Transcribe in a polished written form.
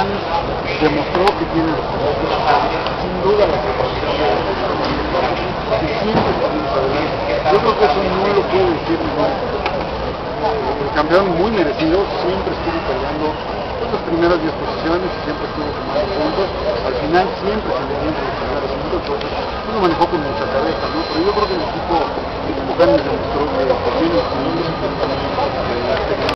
campeón demostró que tiene los colores, sin duda la capacidad de siempre salimos adelante. Yo creo que eso no lo puede decir ningún. El campeón muy merecido, siempre estuvo peleando las primeras 10 posiciones y siempre estuvo sumando puntos. Al final siempre se le dio entre los primeros 5, entonces no lo manejó con mucha cabeza, ¿no? Pero yo creo que el equipo Canis demostró que tiene los